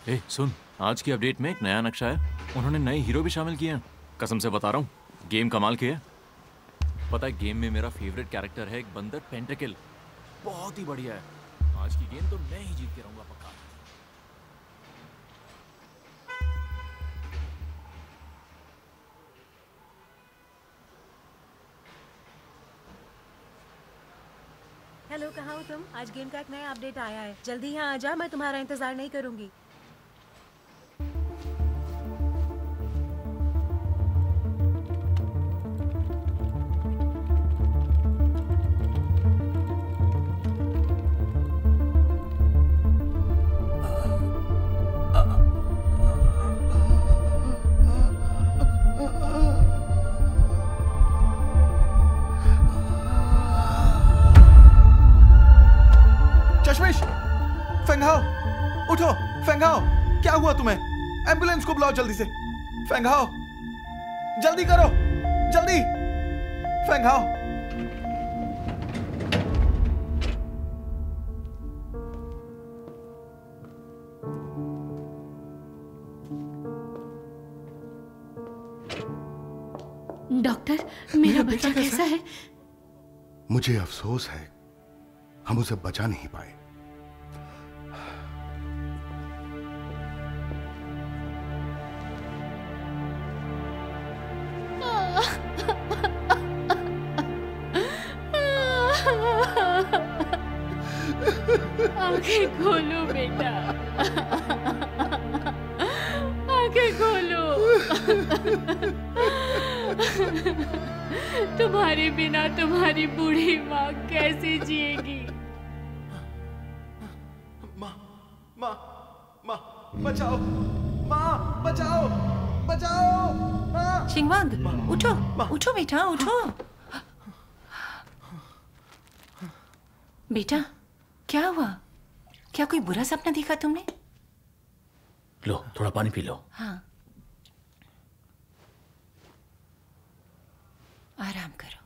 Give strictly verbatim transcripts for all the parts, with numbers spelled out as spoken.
ए, सुन, आज की अपडेट में एक नया नक्शा है। उन्होंने नए हीरो भी शामिल किए हैं। कसम से बता रहा हूँ, गेम कमाल की है। पता है, गेम में मेरा फेवरेट कैरेक्टर है एक बंदर पेंटाकिल। बहुत ही बढ़िया है। आज की गेम तो मैं ही जीत के रहूंगा पक्का। हेलो, कहाँ हो तुम? आज गेम का एक नया अपडेट आया है। जल्दी यहाँ आ जा, मैं तुम्हारा इंतजार नहीं करूंगी। उठो, फेंगाओ, क्या हुआ तुम्हें? एम्बुलेंस को बुलाओ जल्दी से। फेंगाओ, जल्दी करो, जल्दी, फेंगाओ। डॉक्टर, मेरा बच्चा कैसा है? मुझे अफसोस है, हम उसे बचा नहीं पाए। आंखें खोलो बेटा, आंखें खोलो। तुम्हारे बिना तुम्हारी बूढ़ी माँ कैसे जिएगी? माँ, माँ, माँ, बचाओ, माँ, बचाओ, बचाओ, माँ। शिंगवांग, उठो, उठो बेटा, उठो। बेटा, क्या हुआ? क्या कोई बुरा सपना देखा तुमने? लो, थोड़ा पानी पी लो। हाँ, आराम करो।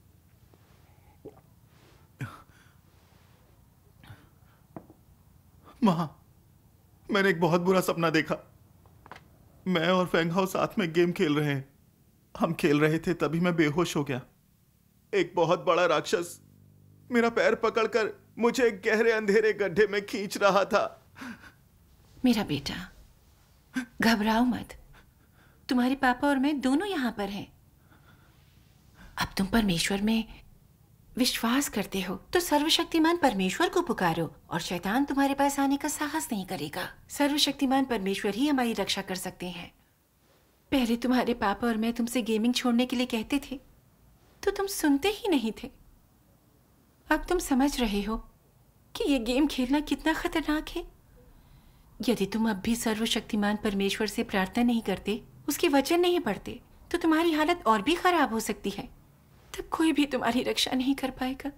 माँ, मैंने एक बहुत बुरा सपना देखा। मैं और फेंगहाओ साथ में गेम खेल रहे हैं। हम खेल रहे थे, तभी मैं बेहोश हो गया। एक बहुत बड़ा राक्षस मेरा पैर पकड़कर मुझे एक गहरे अंधेरे गड्ढे में खींच रहा था। मेरा बेटा, घबराओ मत। तुम्हारे पापा और मैं दोनों यहाँ पर हैं। अब तुम परमेश्वर में विश्वास करते हो तो सर्वशक्तिमान परमेश्वर को पुकारो और शैतान तुम्हारे पास आने का साहस नहीं करेगा। सर्वशक्तिमान परमेश्वर ही हमारी रक्षा कर सकते हैं। पहले तुम्हारे पापा और मैं तुमसे गेमिंग छोड़ने के लिए कहते थे तो तुम सुनते ही नहीं थे। अब तुम समझ रहे हो कि ये गेम खेलना कितना खतरनाक है। यदि तुम अब भी सर्वशक्तिमान परमेश्वर से प्रार्थना नहीं करते, उसके वचन नहीं पढ़ते, तो तुम्हारी हालत और भी खराब हो सकती है। तब कोई भी तुम्हारी रक्षा नहीं कर पाएगा।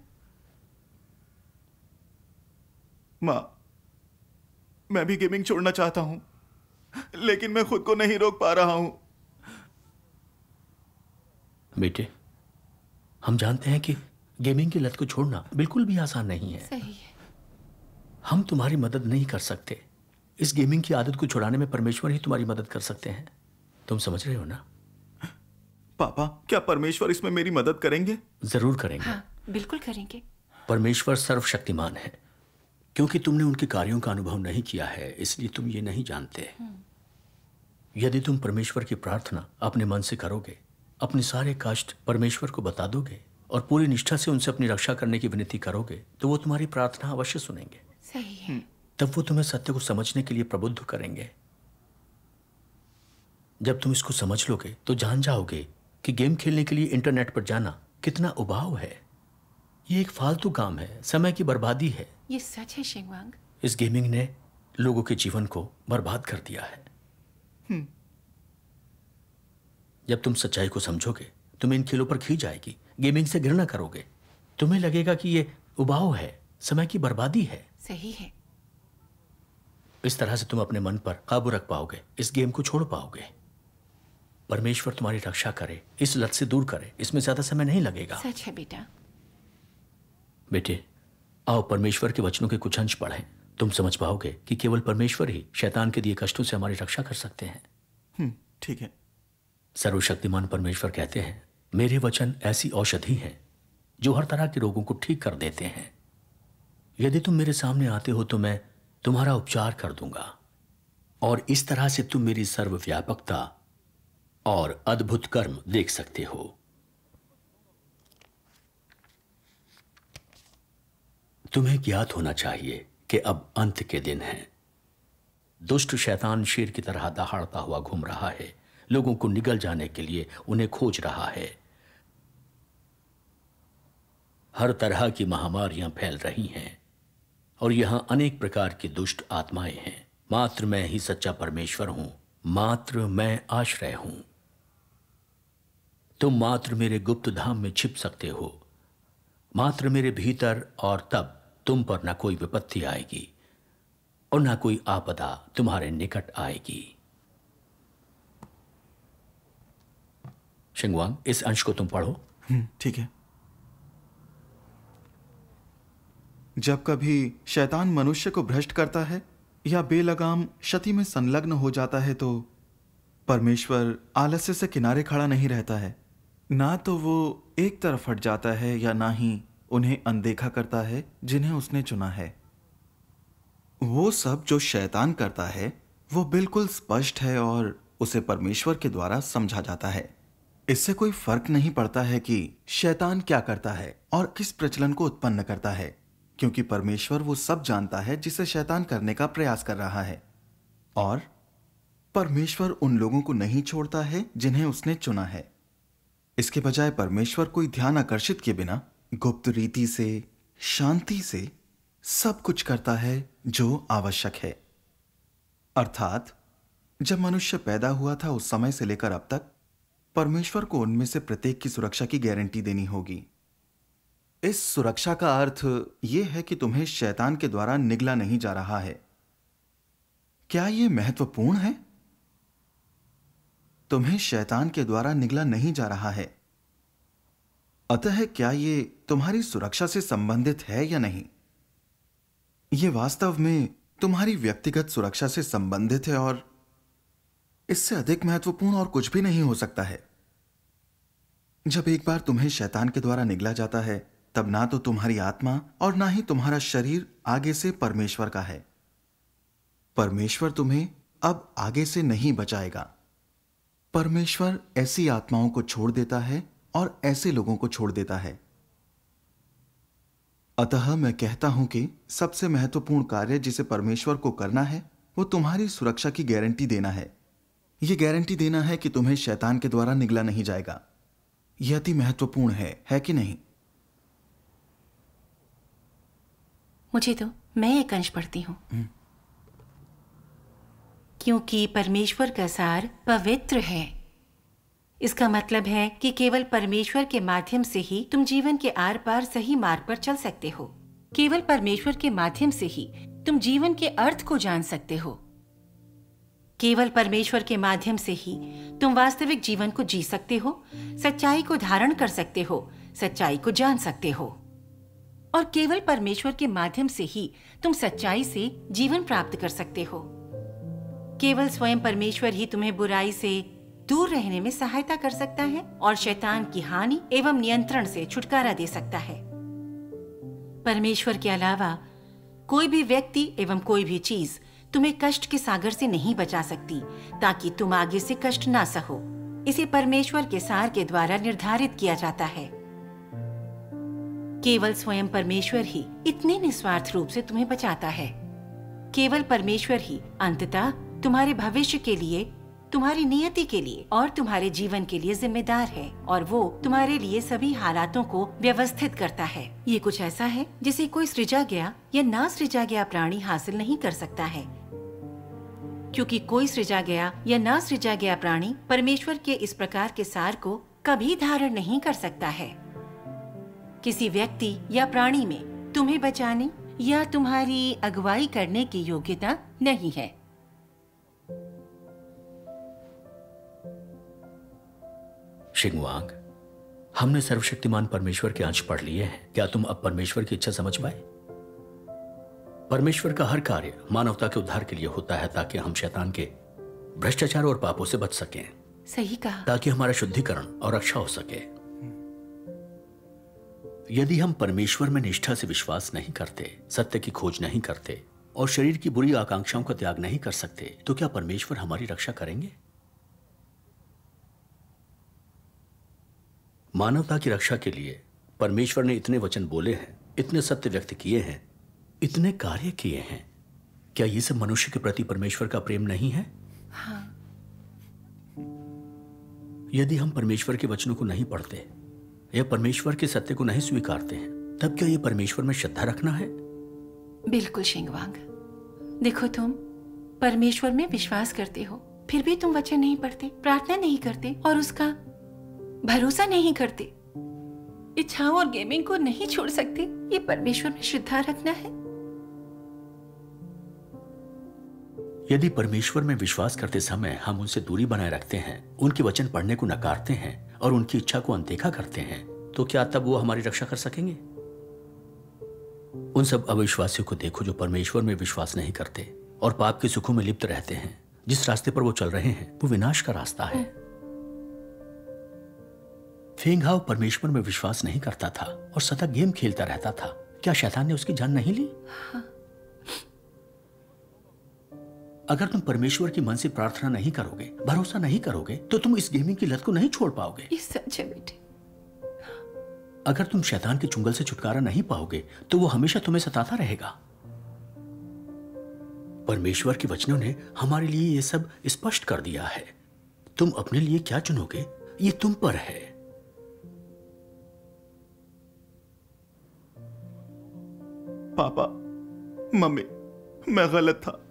माँ, मैं भी गेमिंग छोड़ना चाहता हूं, लेकिन मैं खुद को नहीं रोक पा रहा हूं। बेटे, हम जानते हैं कि गेमिंग की लत को छोड़ना बिल्कुल भी आसान नहीं है। सही है। हम तुम्हारी मदद नहीं कर सकते। इस गेमिंग की आदत को छुड़ाने में परमेश्वर ही तुम्हारी मदद कर सकते हैं। तुम समझ रहे हो ना? पापा, क्या परमेश्वर इसमें मेरी मदद करेंगे? जरूर करेंगे। हाँ, बिल्कुल करेंगे। परमेश्वर सर्वशक्तिमान है। क्योंकि तुमने उनके कार्यों का अनुभव नहीं किया है, इसलिए तुम ये नहीं जानते। यदि तुम परमेश्वर की प्रार्थना अपने मन से करोगे, अपने सारे कष्ट परमेश्वर को बता दोगे और पूरी निष्ठा से उनसे अपनी रक्षा करने की विनती करोगे, तो वो तुम्हारी प्रार्थना अवश्य सुनेंगे। सही है। तब वो तुम्हें सत्य को समझने के लिए प्रबुद्ध करेंगे। जब तुम इसको समझ लोगे तो जान जाओगे कि गेम खेलने के लिए इंटरनेट पर जाना कितना उबाऊ है। ये एक फालतू काम है, समय की बर्बादी है। ये सच है शिंगवांग। इस गेमिंग ने लोगों के जीवन को बर्बाद कर दिया है। जब तुम सच्चाई को समझोगे, तुम्हें इन खेलों पर खींच आएगी। गेमिंग से घृणा करोगे। तुम्हें लगेगा कि ये उबाऊ है, समय की बर्बादी है। सही है। इस तरह से तुम अपने मन पर काबू रख पाओगे, इस गेम को छोड़ पाओगे। परमेश्वर तुम्हारी रक्षा करे, इस लत से दूर करे। इसमें ज्यादा समय नहीं लगेगा। सच है बेटा। बेटे, आओ परमेश्वर के वचनों के कुछ अंश पढ़ें। तुम समझ पाओगे कि केवल परमेश्वर ही शैतान के दिए कष्टों से हमारी रक्षा कर सकते हैं। हम्म, ठीक है। सर्वशक्तिमान परमेश्वर कहते हैं, मेरे वचन ऐसी औषधि हैं जो हर तरह के रोगों को ठीक कर देते हैं। यदि तुम मेरे सामने आते हो तो मैं तुम्हारा उपचार कर दूंगा, और इस तरह से तुम मेरी सर्वव्यापकता और अद्भुत कर्म देख सकते हो। तुम्हें ज्ञात होना चाहिए कि अब अंत के दिन हैं। दुष्ट शैतान शेर की तरह दहाड़ता हुआ घूम रहा है, लोगों को निगल जाने के लिए उन्हें खोज रहा है। हर तरह की महामारियां फैल रही हैं और यहां अनेक प्रकार की दुष्ट आत्माएं हैं। मात्र मैं ही सच्चा परमेश्वर हूं, मात्र मैं आश्रय हूं। तुम मात्र मेरे गुप्त धाम में छिप सकते हो, मात्र मेरे भीतर, और तब तुम पर न कोई विपत्ति आएगी और न कोई आपदा तुम्हारे निकट आएगी। शिंगवांग, इस अंश को तुम पढ़ो। हम्म, ठीक है। जब कभी शैतान मनुष्य को भ्रष्ट करता है या बेलगाम क्षति में संलग्न हो जाता है तो परमेश्वर आलस्य से किनारे खड़ा नहीं रहता है। ना तो वो एक तरफ हट जाता है या ना ही उन्हें अनदेखा करता है जिन्हें उसने चुना है। वो सब जो शैतान करता है वो बिल्कुल स्पष्ट है और उसे परमेश्वर के द्वारा समझा जाता है। इससे कोई फर्क नहीं पड़ता है कि शैतान क्या करता है और किस प्रचलन को उत्पन्न करता है, क्योंकि परमेश्वर वो सब जानता है जिसे शैतान करने का प्रयास कर रहा है। और परमेश्वर उन लोगों को नहीं छोड़ता है जिन्हें उसने चुना है। इसके बजाय परमेश्वर कोई ध्यान आकर्षित किए बिना गुप्त रीति से, शांति से सब कुछ करता है जो आवश्यक है। अर्थात जब मनुष्य पैदा हुआ था उस समय से लेकर अब तक परमेश्वर को उनमें से प्रत्येक की सुरक्षा की गारंटी देनी होगी। इस सुरक्षा का अर्थ यह है कि तुम्हें शैतान के द्वारा निगला नहीं जा रहा है। क्या यह महत्वपूर्ण है? तुम्हें शैतान के द्वारा निगला नहीं जा रहा है। अतः क्या यह तुम्हारी सुरक्षा से संबंधित है या नहीं? यह वास्तव में तुम्हारी व्यक्तिगत सुरक्षा से संबंधित है और इससे अधिक महत्वपूर्ण और कुछ भी नहीं हो सकता है। जब एक बार तुम्हें शैतान के द्वारा निगला जाता है तब ना तो तुम्हारी आत्मा और ना ही तुम्हारा शरीर आगे से परमेश्वर का है। परमेश्वर तुम्हें अब आगे से नहीं बचाएगा। परमेश्वर ऐसी आत्माओं को छोड़ देता है और ऐसे लोगों को छोड़ देता है। अतः मैं कहता हूं कि सबसे महत्वपूर्ण कार्य जिसे परमेश्वर को करना है वो तुम्हारी सुरक्षा की गारंटी देना है। यह गारंटी देना है कि तुम्हें शैतान के द्वारा निगला नहीं जाएगा। यह अति महत्वपूर्ण है, है कि नहीं? मुझे तो, मैं एक अंश पढ़ती हूं। क्योंकि परमेश्वर का सार पवित्र है। इसका मतलब है कि केवल परमेश्वर के माध्यम से ही तुम जीवन के आर पार सही मार्ग पर चल सकते हो। केवल परमेश्वर के माध्यम से ही तुम जीवन के अर्थ को जान सकते हो। केवल परमेश्वर के माध्यम से ही तुम वास्तविक जीवन को जी सकते हो, सच्चाई को धारण कर सकते हो, सच्चाई को जान सकते हो। और केवल परमेश्वर के माध्यम से ही तुम सच्चाई से जीवन प्राप्त कर सकते हो। केवल स्वयं परमेश्वर ही तुम्हें बुराई से दूर रहने में सहायता कर सकता है और शैतान की हानि एवं नियंत्रण से छुटकारा दे सकता है। परमेश्वर के अलावा कोई भी व्यक्ति एवं कोई भी चीज तुम्हें कष्ट के सागर से नहीं बचा सकती, ताकि तुम आगे से कष्ट ना सहो। इसे परमेश्वर के सार के द्वारा निर्धारित किया जाता है। केवल स्वयं परमेश्वर ही इतने निस्वार्थ रूप से तुम्हें बचाता है। केवल परमेश्वर ही अंततः तुम्हारे भविष्य के लिए, तुम्हारी नियति के लिए और तुम्हारे जीवन के लिए जिम्मेदार है, और वो तुम्हारे लिए सभी हालातों को व्यवस्थित करता है। ये कुछ ऐसा है जिसे कोई सृजा गया या ना सृजा गया प्राणी हासिल नहीं कर सकता है, क्योंकि कोई सृजा गया या ना सृजा गया प्राणी परमेश्वर के इस प्रकार के सार को कभी धारण नहीं कर सकता है। किसी व्यक्ति या प्राणी में तुम्हें बचाने या तुम्हारी अगुवाई करने की योग्यता नहीं है। शिंगवांग, हमने सर्वशक्तिमान परमेश्वर के अंश पढ़ लिए हैं। क्या तुम अब परमेश्वर की इच्छा समझ पाए? परमेश्वर का हर कार्य मानवता के उद्धार के लिए होता है, ताकि हम शैतान के भ्रष्टाचार और पापों से बच सकें। सही कहा। ताकि हमारा शुद्धिकरण और रक्षा हो सके। यदि हम परमेश्वर में निष्ठा से विश्वास नहीं करते, सत्य की खोज नहीं करते और शरीर की बुरी आकांक्षाओं का त्याग नहीं कर सकते, तो क्या परमेश्वर हमारी रक्षा करेंगे? मानवता की रक्षा के लिए परमेश्वर ने इतने वचन बोले हैं, इतने सत्य व्यक्त किए हैं, इतने कार्य किए हैं। क्या ये सब मनुष्य के प्रति परमेश्वर का प्रेम नहीं है? हाँ। यदि हम परमेश्वर के वचनों को नहीं पढ़ते या परमेश्वर के सत्य को नहीं स्वीकारते हैं, तब क्या ये परमेश्वर में श्रद्धा रखना है? बिल्कुल शिंगवांग। देखो, तुम परमेश्वर में विश्वास करते हो, फिर भी तुम वचन नहीं पढ़ते, प्रार्थना नहीं करते और उसका भरोसा नहीं करते, इच्छाओं और गेमिंग को नहीं छोड़ सकते। ये परमेश्वर में श्रद्धा रखना है? यदि परमेश्वर में विश्वास करते समय हम उनसे दूरी बनाए रखते हैं, उनके वचन पढ़ने को नकारते हैं और उनकी इच्छा को अनदेखा करते हैं, तो क्या तब वो हमारी रक्षा कर सकेंगे? उन सब अविश्वासियों को देखो जो परमेश्वर में विश्वास नहीं करते और पाप के सुखों में लिप्त रहते हैं। जिस रास्ते पर वो चल रहे हैं वो विनाश का रास्ता है। फेंग हाओ परमेश्वर में विश्वास नहीं करता था और सदा गेम खेलता रहता था। क्या शैतान ने उसकी जान नहीं ली? हाँ। अगर तुम परमेश्वर की मन से प्रार्थना नहीं करोगे, भरोसा नहीं करोगे, तो तुम इस गेमिंग की लत को नहीं छोड़ पाओगे। ये सच है बेटे। अगर तुम शैतान के चुंगल से छुटकारा नहीं पाओगे, तो वो हमेशा तुम्हें सताता रहेगा। परमेश्वर के वचनों ने हमारे लिए ये सब स्पष्ट कर दिया है। तुम अपने लिए क्या चुनोगे, ये तुम पर है। पापा, मम्मी, मैं गलत था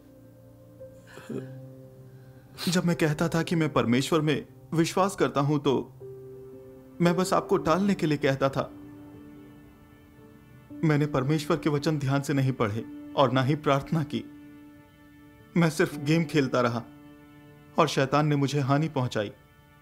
जब मैं कहता था कि मैं परमेश्वर में विश्वास करता हूं, तो मैं बस आपको टालने के लिए कहता था। मैंने परमेश्वर के वचन ध्यान से नहीं पढ़े और ना ही प्रार्थना की। मैं सिर्फ गेम खेलता रहा और शैतान ने मुझे हानि पहुंचाई।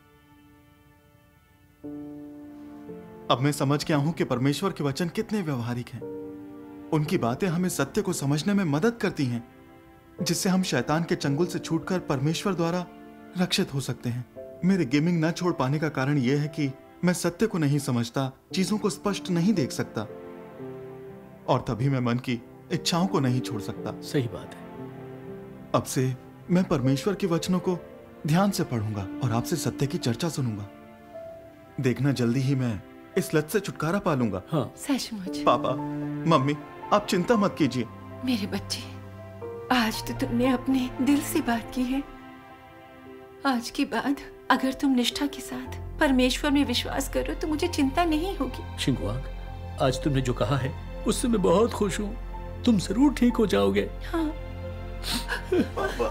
अब मैं समझ गया हूं कि परमेश्वर के वचन कितने व्यवहारिक हैं। उनकी बातें हमें सत्य को समझने में मदद करती हैं, जिससे हम शैतान के चंगुल से छूटकर परमेश्वर द्वारा रक्षित हो सकते हैं। मेरे गेमिंग न छोड़ पाने का कारण यह है कि मैं सत्य को नहीं समझता, चीजों को स्पष्ट नहीं देख सकता, और तभी मैं मन की इच्छाओं को नहीं छोड़ सकता। सही बात है। अब से मैं परमेश्वर के वचनों को ध्यान से पढ़ूंगा और आपसे सत्य की चर्चा सुनूंगा। देखना, जल्दी ही मैं इस लत से छुटकारा पा लूंगा। हाँ। सचमुच। पापा, मम्मी, आप चिंता मत कीजिए। मेरे बच्चे, आज तो तुमने अपने दिल से बात की है। आज के बाद अगर तुम निष्ठा के साथ परमेश्वर में विश्वास करो तो मुझे चिंता नहीं होगी। शिंगवांग, आज तुमने जो कहा है उससे मैं बहुत खुश हूँ। तुम जरूर ठीक हो जाओगे। हाँ। पापा।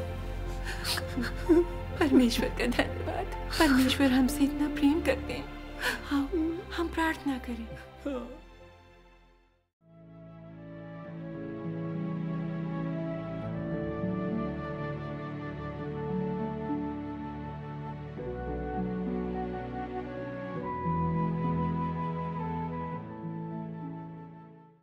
परमेश्वर का धन्यवाद। परमेश्वर हमसे इतना प्रेम करते हैं। हाँ, हम प्रार्थना करें। हाँ।